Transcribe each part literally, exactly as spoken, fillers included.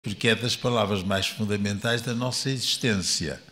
porque é das palavras mais fundamentais da nossa existência.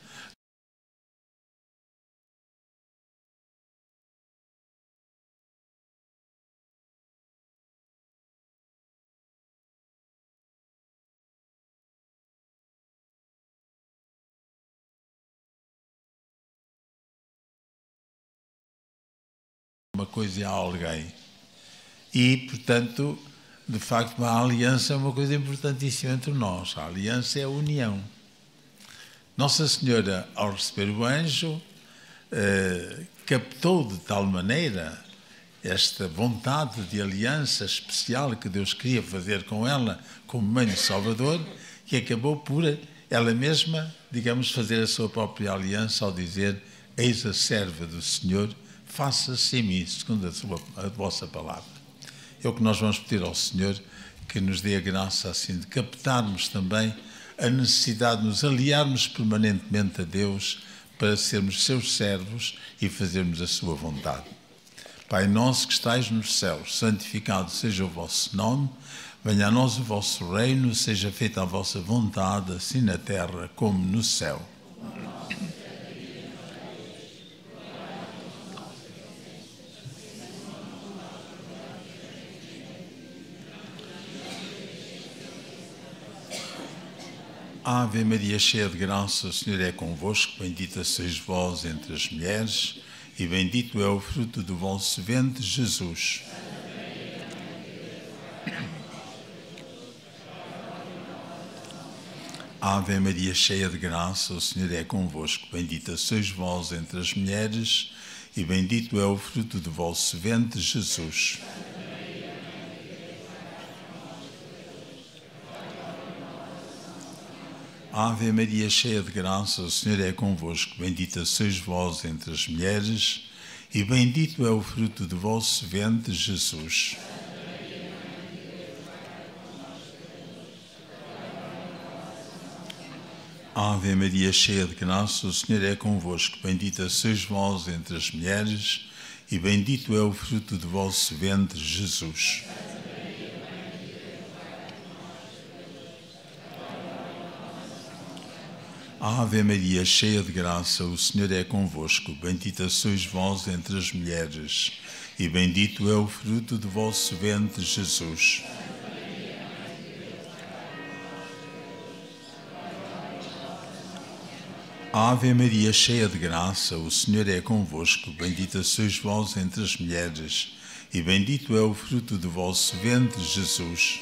Uma coisa a alguém. E, portanto, de facto, a aliança é uma coisa importantíssima entre nós. A aliança é a união. Nossa Senhora, ao receber o anjo, eh, captou de tal maneira esta vontade de aliança especial que Deus queria fazer com ela, como Mãe do Salvador, que acabou por ela mesma, digamos, fazer a sua própria aliança ao dizer: eis a serva do Senhor, faça-se em mim, segundo a, sua, a vossa palavra. É o que nós vamos pedir ao Senhor, que nos dê a graça assim de captarmos também a necessidade de nos aliarmos permanentemente a Deus para sermos seus servos e fazermos a sua vontade. Pai nosso que estais nos céus, santificado seja o vosso nome, venha a nós o vosso reino, seja feita a vossa vontade, assim na terra como no céu. Ave Maria, cheia de graça, o Senhor é convosco, bendita sois vós entre as mulheres, e bendito é o fruto do vosso ventre, Jesus. Ave Maria, cheia de graça, o Senhor é convosco, bendita sois vós entre as mulheres, e bendito é o fruto do vosso ventre, Jesus. Ave Maria, cheia de graça, o Senhor é convosco, bendita sois vós entre as mulheres, e bendito é o fruto do vosso ventre, Jesus. Ave Maria, cheia de graça, o Senhor é convosco, bendita sois vós entre as mulheres, e bendito é o fruto do vosso ventre, Jesus. Ave Maria, cheia de graça, o Senhor é convosco, bendita sois vós entre as mulheres, e bendito é o fruto do vosso ventre, Jesus. Ave Maria, cheia de graça, o Senhor é convosco, bendita sois vós entre as mulheres, e bendito é o fruto do vosso ventre, Jesus.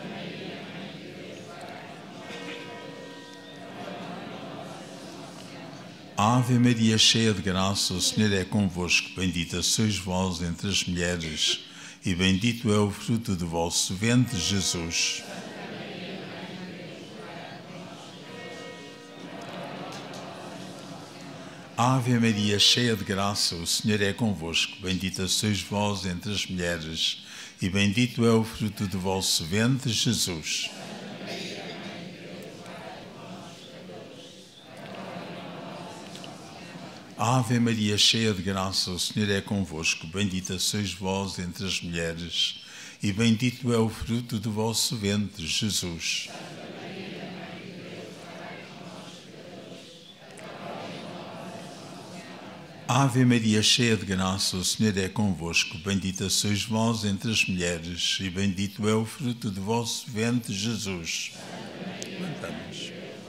Ave Maria, cheia de graça, o Senhor é convosco, bendita sois vós entre as mulheres, e bendito é o fruto do vosso ventre, Jesus. Ave Maria, cheia de graça, o Senhor é convosco, bendita sois vós entre as mulheres, e bendito é o fruto do vosso ventre, Jesus. Ave Maria, cheia de graça, o Senhor é convosco, bendita sois vós entre as mulheres, e bendito é o fruto do vosso ventre, Jesus. Ave Maria, cheia de graça, o Senhor é convosco, bendita sois vós entre as mulheres, e bendito é o fruto do vosso ventre, Jesus. Cantamos.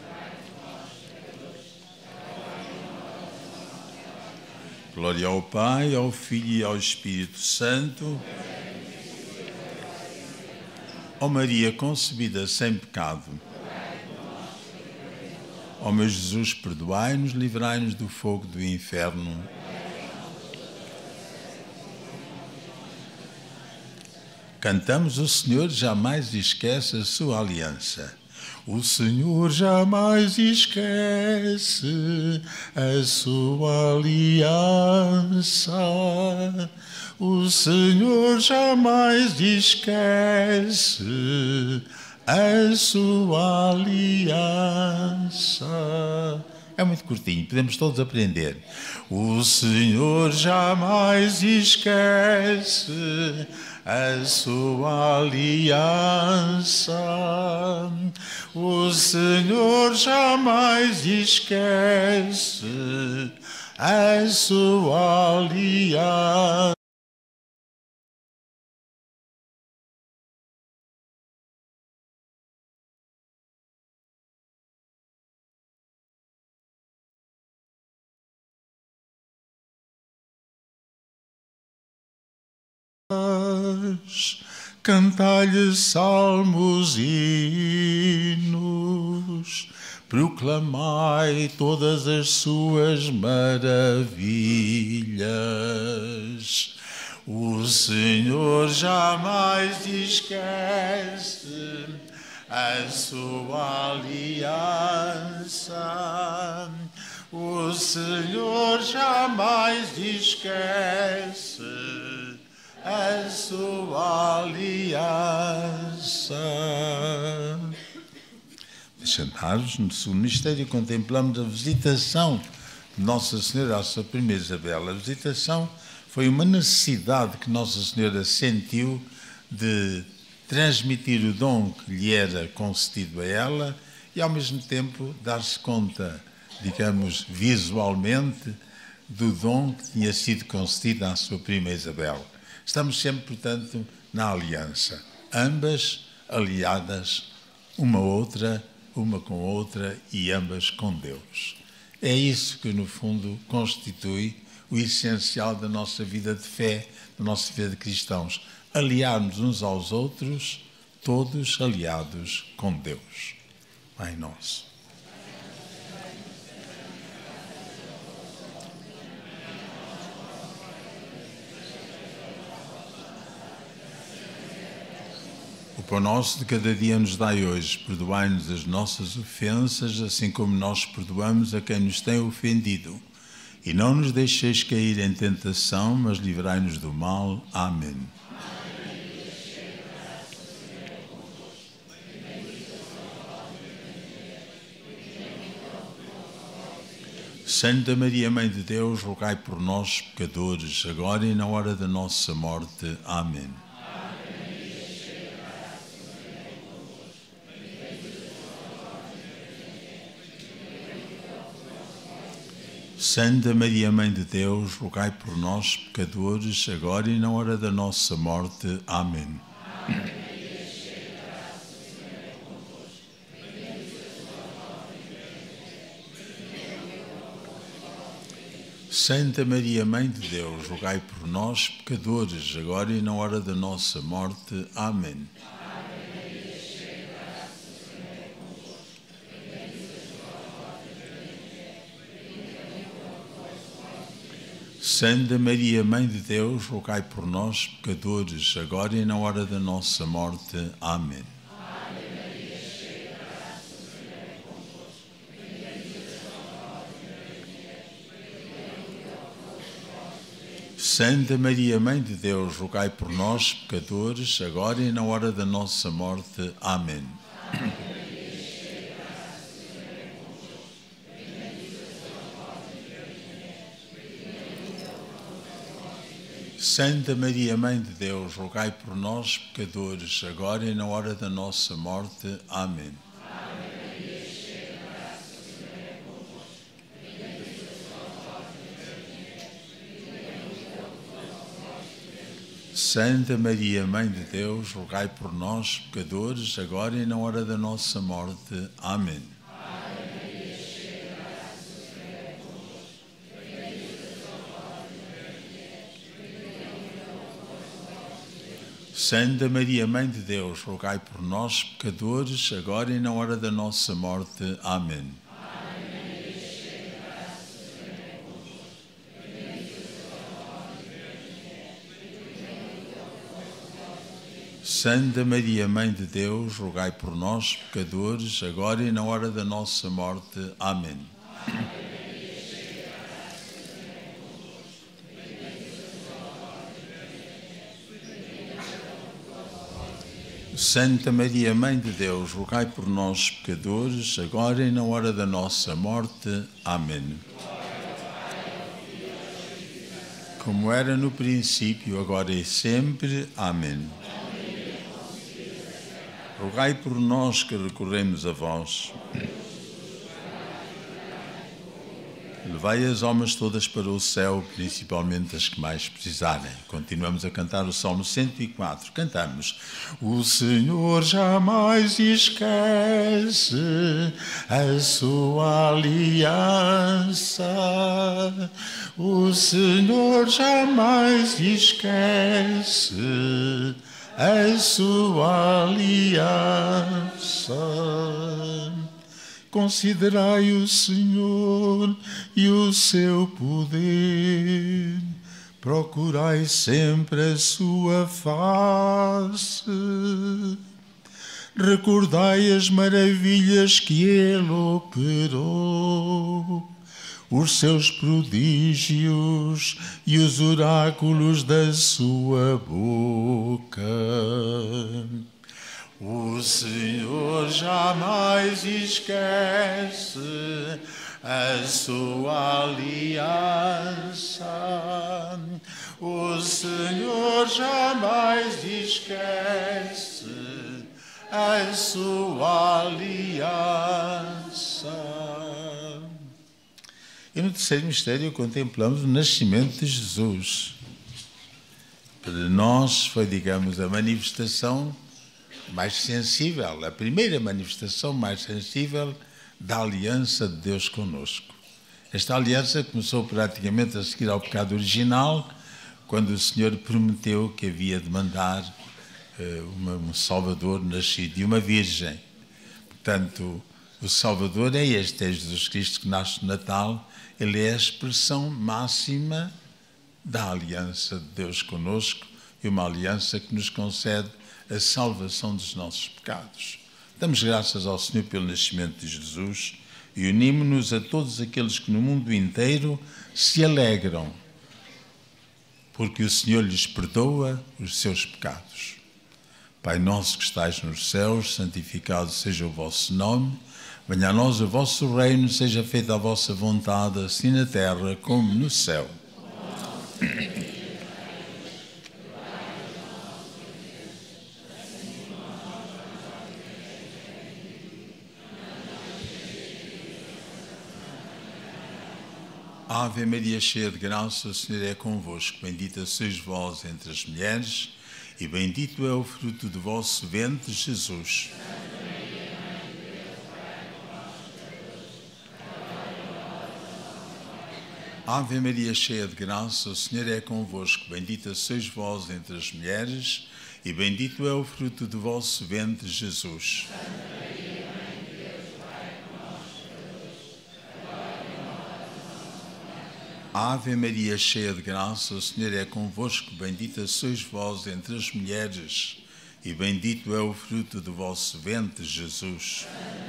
Glória ao Pai, ao Filho e ao Espírito Santo. Ó Maria concebida sem pecado. Ó meu Jesus, perdoai-nos, livrai-nos do fogo do inferno. Cantamos: o Senhor jamais esquece a sua aliança. O Senhor jamais esquece a sua aliança. O Senhor jamais esquece a sua aliança. É muito curtinho, podemos todos aprender. O Senhor jamais esquece a sua aliança. O Senhor jamais esquece a sua aliança. Cantai-lhe salmos e hinos, proclamai todas as suas maravilhas. O Senhor jamais esquece a sua aliança. O Senhor jamais esquece a sua aliança. Sentados no segundo mistério, contemplamos a visitação de Nossa Senhora à sua primeira Isabel. A visitação foi uma necessidade que Nossa Senhora sentiu de transmitir o dom que lhe era concedido a ela e, ao mesmo tempo, dar-se conta, digamos, visualmente, do dom que tinha sido concedido à sua prima Isabel. Estamos sempre, portanto, na aliança, ambas aliadas, uma outra, uma com outra e ambas com Deus. É isso que, no fundo, constitui o essencial da nossa vida de fé, da nossa vida de cristãos. Aliarmos uns aos outros, todos aliados com Deus. Pai nosso. O pão nosso de cada dia nos dai hoje. Perdoai-nos as nossas ofensas, assim como nós perdoamos a quem nos tem ofendido. E não nos deixeis cair em tentação, mas livrai-nos do mal. Amém. Santa Maria, Mãe de Deus, rogai por nós, pecadores, agora e na hora da nossa morte. Amém. Santa Maria, Mãe de Deus, rogai por nós, pecadores, agora e na hora da nossa morte. Amém. Santa Maria, Mãe de Deus, rogai por nós, pecadores, agora e na hora da nossa morte. Amém. Santa Maria, Mãe de Deus, rogai por nós, pecadores, agora e na hora da nossa morte. Amém. Santa Maria, Mãe de Deus, rogai por nós, pecadores, agora e na hora da nossa morte. Amém. Santa Maria, Mãe de Deus, rogai por nós, pecadores, agora e na hora da nossa morte. Amém. Santa Maria, Mãe de Deus, rogai por nós, pecadores, agora e na hora da nossa morte. Amém. Santa Maria, Mãe de Deus, rogai por nós, pecadores, agora e na hora da nossa morte. Amém. Santa Maria, Mãe de Deus, rogai por nós, pecadores, agora e na hora da nossa morte. Amém. Santa Maria, Mãe de Deus, rogai por nós, pecadores, agora e na hora da nossa morte. Amém. Como era no princípio, agora e sempre. Amém. Rogai por nós que recorremos a vós. Levai as almas todas para o céu, principalmente as que mais precisarem. Continuamos a cantar o Salmo cento e quatro. Cantamos. O Senhor jamais esquece a sua aliança. O Senhor jamais esquece a sua aliança. Considerai o Senhor e o seu poder, procurai sempre a sua face, recordai as maravilhas que ele operou, os seus prodígios e os oráculos da sua boca. O Senhor jamais esquece a sua aliança. O Senhor jamais esquece a sua aliança. E no terceiro mistério contemplamos o nascimento de Jesus. Para nós foi, digamos, a manifestação mais sensível, a primeira manifestação mais sensível da aliança de Deus conosco. Esta aliança começou praticamente a seguir ao pecado original, quando o Senhor prometeu que havia de mandar uh, uma, um Salvador nascido de uma virgem. Portanto, o Salvador é este, é Jesus Cristo que nasce no Natal. Ele é a expressão máxima da aliança de Deus conosco e uma aliança que nos concede a salvação dos nossos pecados. Damos graças ao Senhor pelo nascimento de Jesus e unimos-nos a todos aqueles que no mundo inteiro se alegram, porque o Senhor lhes perdoa os seus pecados. Pai nosso que estais nos céus, santificado seja o vosso nome, venha a nós o vosso reino, seja feita a vossa vontade, assim na terra como no céu. Ave Maria, cheia de graça, o Senhor é convosco. Bendita sois vós entre as mulheres, e bendito é o fruto do vosso ventre, Jesus. Ave Maria, cheia de graça, o Senhor é convosco. Bendita sois vós entre as mulheres, e bendito é o fruto do vosso ventre, Jesus. Ave Maria, cheia de graça, o Senhor é convosco. Bendita sois vós entre as mulheres, e bendito é o fruto do vosso ventre, Jesus.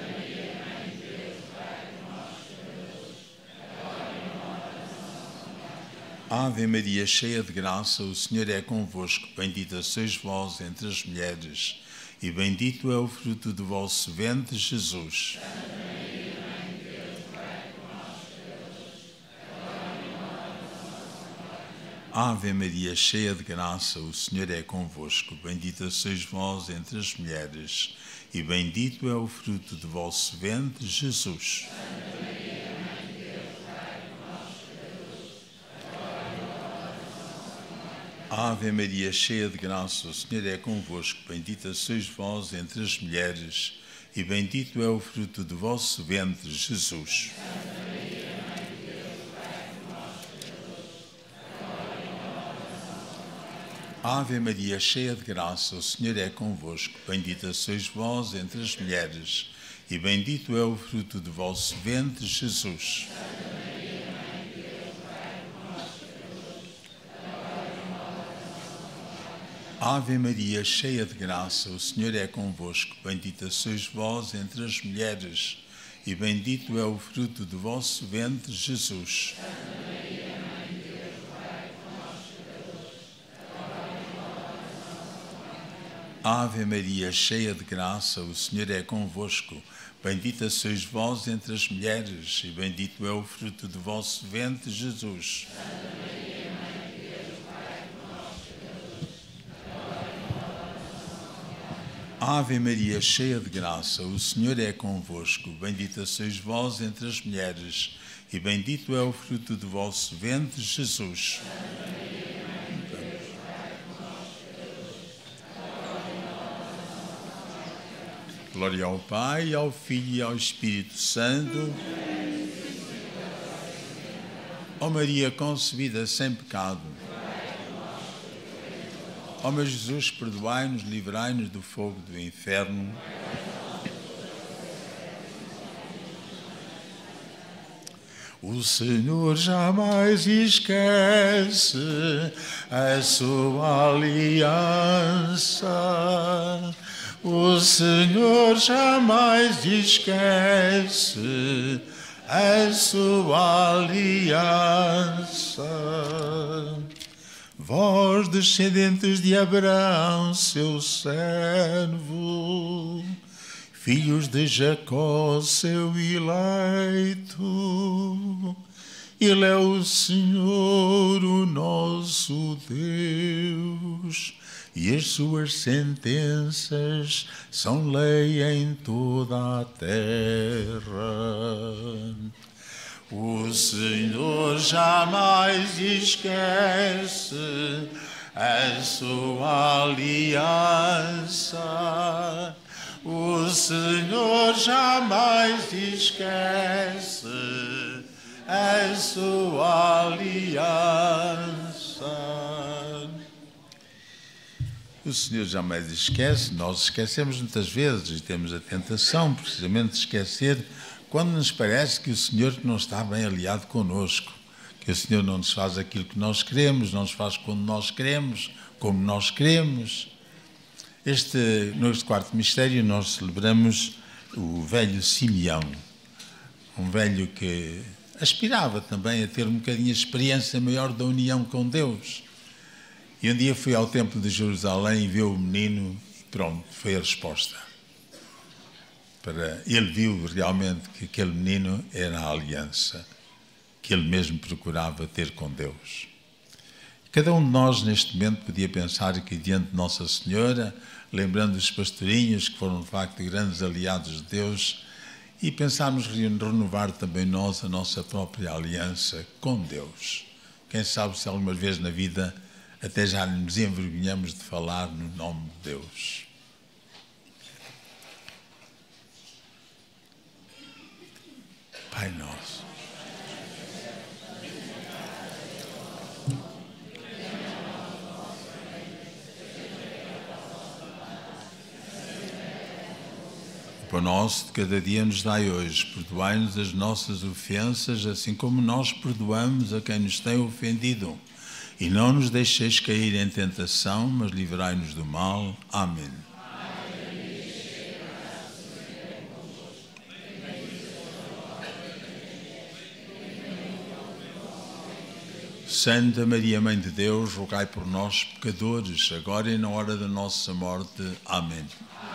Ave Maria, cheia de graça, o Senhor é convosco. Bendita sois vós entre as mulheres, e bendito é o fruto do vosso ventre, Jesus. Ave Maria, cheia de graça, o Senhor é convosco. Bendita sois vós entre as mulheres, e bendito é o fruto do vosso ventre, Jesus. Ave Maria, cheia de graça, o Senhor é convosco. Bendita sois vós entre as mulheres, e bendito é o fruto do vosso ventre, Jesus. Ave Maria, cheia de graça, o Senhor é convosco. Bendita sois vós entre as mulheres, e bendito é o fruto do vosso ventre, Jesus. Ave Maria, cheia de graça, o Senhor é convosco. Bendita sois vós entre as mulheres, e bendito é o fruto do vosso ventre, Jesus. Ave Maria, cheia de graça, o Senhor é convosco. Bendita sois vós entre as mulheres, e bendito é o fruto do vosso ventre, Jesus. Santa Maria, Mãe de Deus, rogai por nós, pecadores, Ave Maria, cheia de graça, o Senhor é convosco. Bendita sois vós entre as mulheres, e bendito é o fruto do vosso ventre, Jesus. Santa Maria, Mãe de Deus, rogai por nós, pecadores, agora e na hora da nossa morte. Glória ao Pai, ao Filho e ao Espírito Santo. Ó Maria concebida sem pecado. Ó meu Jesus, perdoai-nos, livrai-nos do fogo do inferno. O Senhor jamais esquece a sua aliança. O Senhor jamais esquece a sua aliança. Vós, descendentes de Abraão, seu servo, filhos de Jacó, seu eleito, Ele é o Senhor, o nosso Deus, e as suas sentenças são lei em toda a terra. O Senhor jamais esquece a sua aliança. O Senhor jamais esquece a sua aliança. O Senhor jamais esquece, nós esquecemos muitas vezes e temos a tentação precisamente de esquecer quando nos parece que o Senhor não está bem aliado conosco, que o Senhor não nos faz aquilo que nós queremos, não nos faz quando nós queremos, como nós queremos. Este, neste quarto mistério nós celebramos o velho Simeão, um velho que aspirava também a ter um bocadinho a experiência maior da união com Deus. E um dia fui ao templo de Jerusalém e viu o menino e pronto, foi a resposta. Para, ele viu realmente que aquele menino era a aliança que ele mesmo procurava ter com Deus. Cada um de nós neste momento podia pensar aqui diante de Nossa Senhora, lembrando os pastorinhos que foram de facto grandes aliados de Deus, e pensarmos renovar também nós a nossa própria aliança com Deus. Quem sabe se alguma vez na vida até já nos envergonhamos de falar no nome de Deus. Pai nosso. O pão nosso de cada dia nos dai hoje. Perdoai-nos as nossas ofensas, assim como nós perdoamos a quem nos tem ofendido. E não nos deixeis cair em tentação, mas livrai-nos do mal. Amém. Santa Maria, Mãe de Deus, rogai por nós, pecadores, agora e na hora da nossa morte. Amém.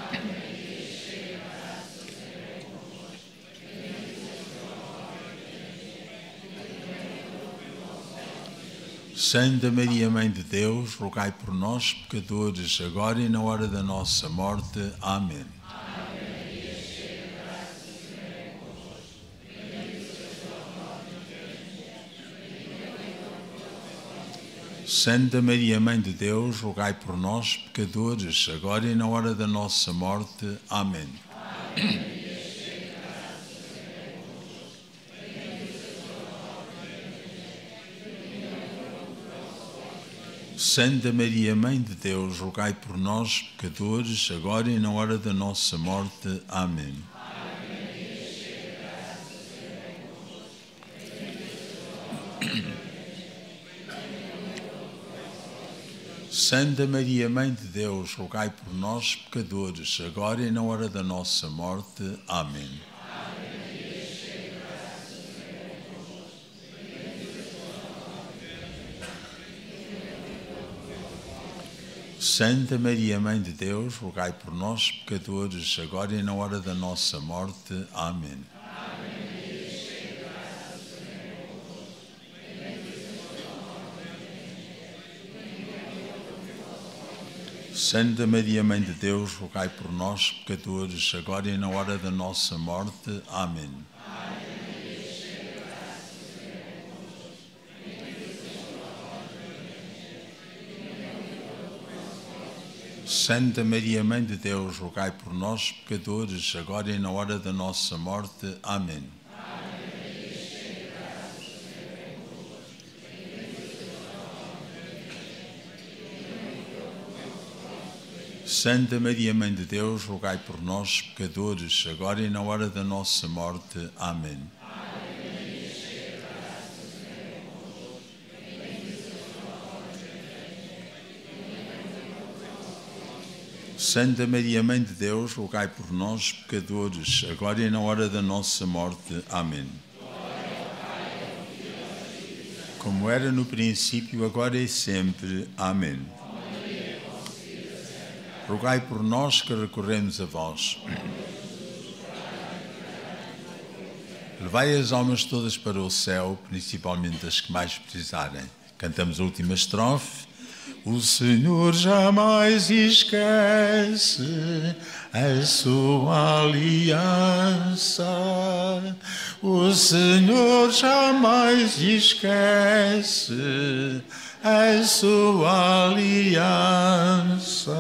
Santa Maria, Mãe de Deus, rogai por nós, pecadores, agora e na hora da nossa morte. Amém. Santa Maria, Mãe de Deus, rogai por nós, pecadores, agora e na hora da nossa morte. Amém. Santa Maria, Mãe de Deus, rogai por nós, pecadores, agora e na hora da nossa morte. Amém. Santa Maria, Mãe de Deus, rogai por nós, pecadores, agora e na hora da nossa morte. Amém. Santa Maria, Mãe de Deus, rogai por nós, pecadores, agora e na hora da nossa morte. Amém. Santa Maria, Mãe de Deus, rogai por nós, pecadores, agora e na hora da nossa morte. Amém. Santa Maria, Mãe de Deus, rogai por nós, pecadores, agora e na hora da nossa morte. Amém. Santa Maria, Mãe de Deus, rogai por nós, pecadores, agora e na hora da nossa morte. Amém. Santa Maria, Mãe de Deus, rogai por nós, pecadores, agora e na hora da nossa morte. Amém. Como era no princípio, agora e sempre. Amém. Rogai por nós que recorremos a vós. Levai as almas todas para o céu, principalmente as que mais precisarem. Cantamos a última estrofe. O Senhor jamais esquece a sua aliança. O Senhor jamais esquece a sua aliança.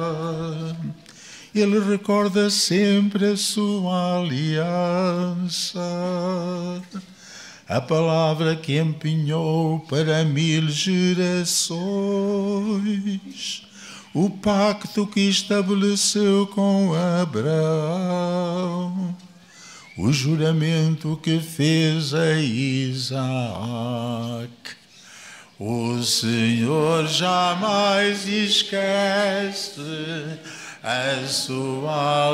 Ele recorda sempre a sua aliança. A palavra que empenhou para mil gerações, o pacto que estabeleceu com Abraão, o juramento que fez a Isaac. O Senhor jamais esquece a sua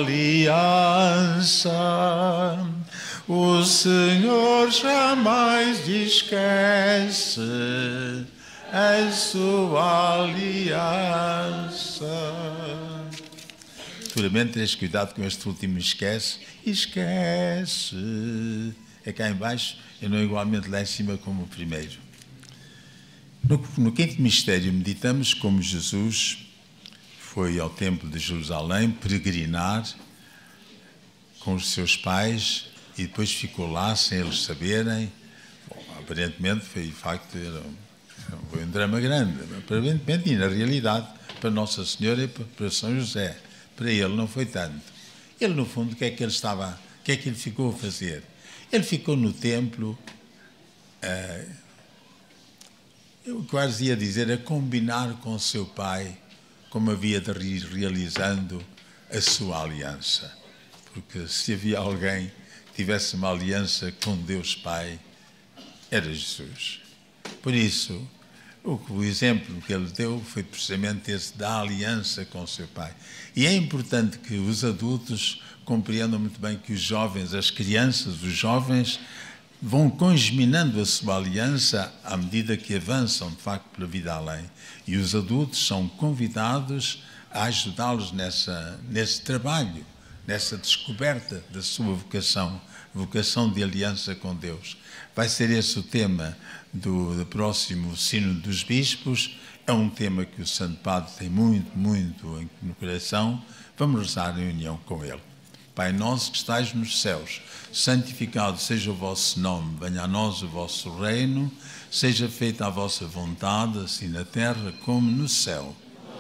aliança. O Senhor jamais esquece a sua aliança. Futuramente teres cuidado com este último esquece. Esquece. É cá em baixo e não igualmente lá em cima como o primeiro. No, no quinto mistério meditamos como Jesus foi ao templo de Jerusalém peregrinar com os seus pais e depois ficou lá sem eles saberem. Bom, aparentemente foi, de facto, era, foi um drama grande. Aparentemente, e na realidade, para Nossa Senhora e para São José. Para ele não foi tanto. Ele, no fundo, o que é que ele estava, o que é que ele ficou a fazer? Ele ficou no templo, uh, eu quase ia dizer, a combinar com o seu pai como havia de ir realizando a sua aliança. Porque se havia alguém que tivesse uma aliança com Deus Pai, era Jesus. Por isso, o, o exemplo que ele deu foi precisamente esse da aliança com o seu Pai. E é importante que os adultos compreendam muito bem que os jovens, as crianças, os jovens, vão congeminando a sua aliança à medida que avançam, de facto, pela vida além. E os adultos são convidados a ajudá-los nessa, nesse trabalho, nessa descoberta da sua vocação, vocação de aliança com Deus. Vai ser esse o tema do, do próximo Sínodo dos Bispos. É um tema que o Santo Padre tem muito, muito no coração. Vamos rezar em união com ele. Pai nosso que estais nos céus, santificado seja o vosso nome, venha a nós o vosso reino, seja feita a vossa vontade, assim na terra como no céu.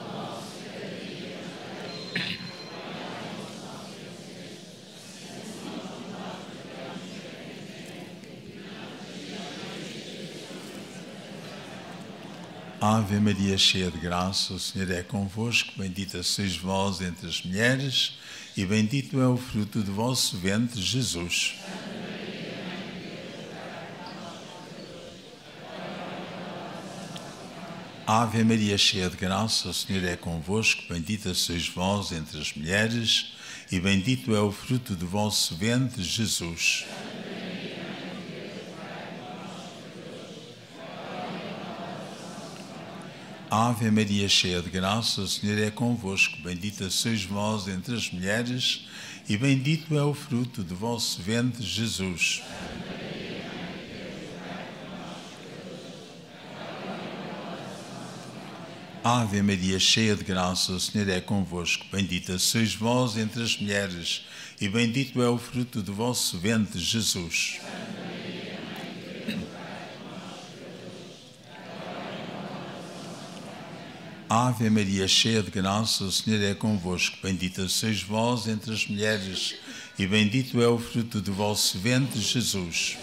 Ave Maria, cheia de graça, o Senhor é convosco, bendita sois vós entre as mulheres, e bendito é o fruto do vosso ventre, Jesus. Ave Maria, cheia de graça, o Senhor é convosco, bendita sois vós entre as mulheres, e bendito é o fruto do vosso ventre, Jesus. Ave Maria, cheia de graça, o Senhor é convosco. Bendita sois vós entre as mulheres, e bendito é o fruto do vosso ventre, Jesus. Ave Maria, cheia de graça, o Senhor é convosco. Bendita sois vós entre as mulheres, e bendito é o fruto do vosso ventre, Jesus. Ave Maria, cheia de graça, o Senhor é convosco. Bendita sois vós entre as mulheres, e bendito é o fruto do vosso ventre, Jesus.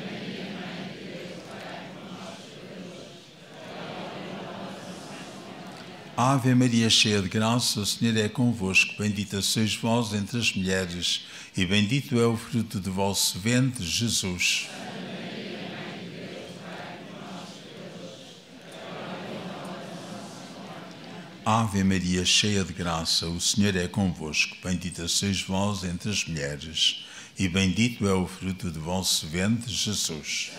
Ave Maria, cheia de graça, o Senhor é convosco. Bendita sois vós entre as mulheres, e bendito é o fruto do vosso ventre, Jesus. Ave Maria, cheia de graça, o Senhor é convosco. Bendita sois vós entre as mulheres, e bendito é o fruto do vosso ventre, Jesus.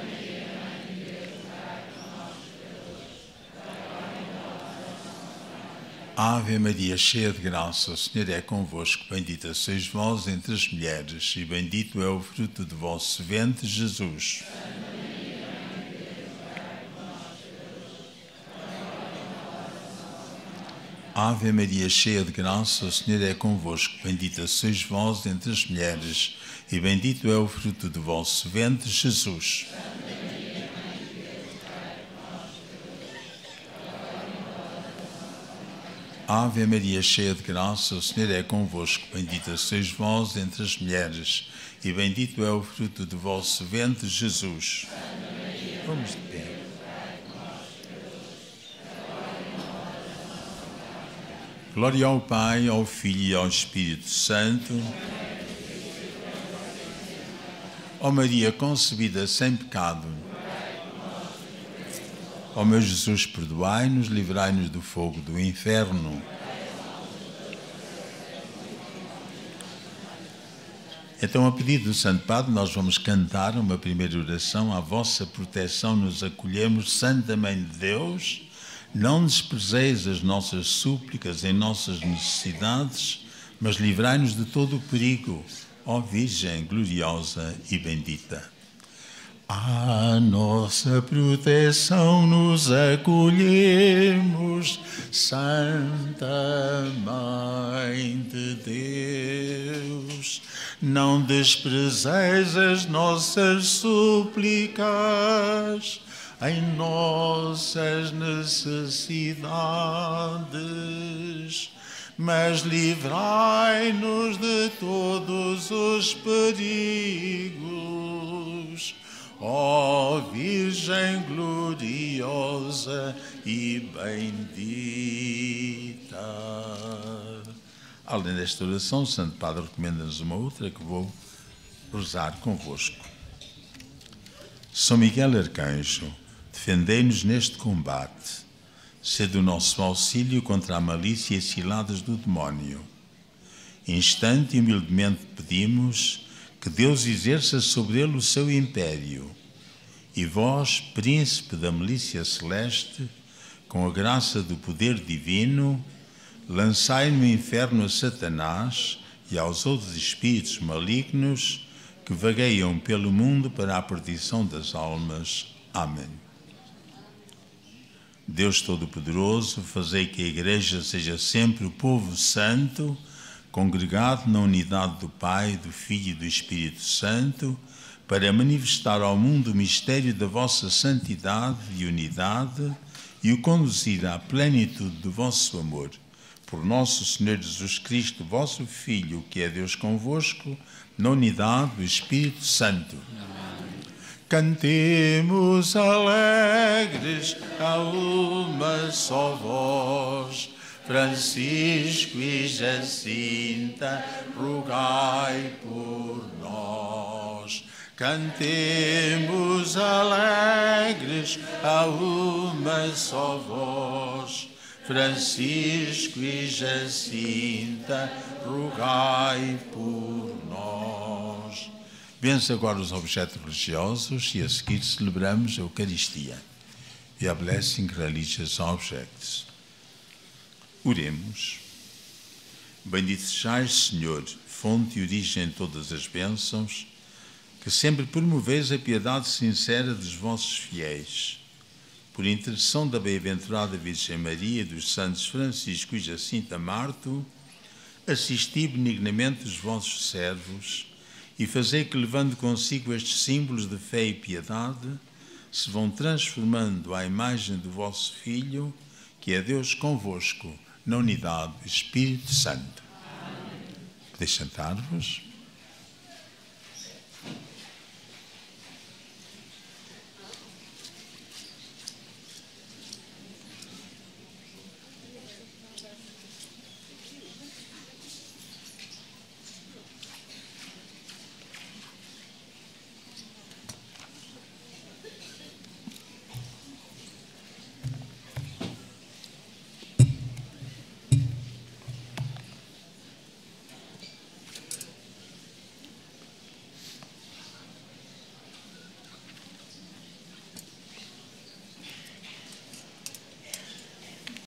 Ave Maria, cheia de graça, o Senhor é convosco. Bendita sois vós entre as mulheres, e bendito é o fruto do vosso ventre, Jesus. Ave Maria, cheia de graça, o Senhor é convosco. Bendita sois vós entre as mulheres, e bendito é o fruto do vosso ventre, Jesus. Ave Maria, cheia de graça, o Senhor é convosco. Bendita sois vós entre as mulheres, e bendito é o fruto do vosso ventre, Jesus. Vamos de pé. Glória ao Pai, ao Filho e ao Espírito Santo. Ó Maria concebida sem pecado. Ó meu Jesus, perdoai-nos, livrai-nos do fogo do inferno. Então, a pedido do Santo Padre, nós vamos cantar uma primeira oração. À vossa proteção nos acolhemos, Santa Mãe de Deus. Não desprezeis as nossas súplicas em nossas necessidades, mas livrai-nos de todo o perigo, ó Virgem gloriosa e bendita. À nossa proteção nos acolhemos, Santa Mãe de Deus. Não desprezeis as nossas súplicas em nossas necessidades, mas livrai-nos de todos os perigos, ó Virgem gloriosa e bendita. Além desta oração, o Santo Padre recomenda-nos uma outra que vou rezar convosco. São Miguel Arcanjo, defendei-nos neste combate, sede o nosso auxílio contra a malícia e ciladas do demónio. Instante e humildemente pedimos que Deus exerça sobre ele o seu império. E vós, príncipe da milícia celeste, com a graça do poder divino, lançai no inferno a Satanás e aos outros espíritos malignos que vagueiam pelo mundo para a perdição das almas. Amém. Deus Todo-Poderoso, fazei que a Igreja seja sempre o povo santo, congregado na unidade do Pai, do Filho e do Espírito Santo, para manifestar ao mundo o mistério da vossa santidade e unidade e o conduzir à plenitude do vosso amor. Por nosso Senhor Jesus Cristo, vosso Filho, que é Deus convosco, na unidade do Espírito Santo. Cantemos alegres a uma só voz, Francisco e Jacinta, rogai por nós. Cantemos alegres a uma só voz, Francisco e Jacinta, rogai por nós. Bença agora os objetos religiosos e a seguir celebramos a Eucaristia. We are blessing religious objects. Oremos. Bendito sejais, Senhor, fonte e origem de todas as bênçãos, que sempre promoveis a piedade sincera dos vossos fiéis. Por intercessão da bem-aventurada Virgem Maria e dos santos Francisco e Jacinta Marto, assisti benignamente os vossos servos e fazei que, levando consigo estes símbolos de fé e piedade, se vão transformando à imagem do vosso Filho, que é Deus convosco, na unidade do Espírito Santo. Podem sentar-vos.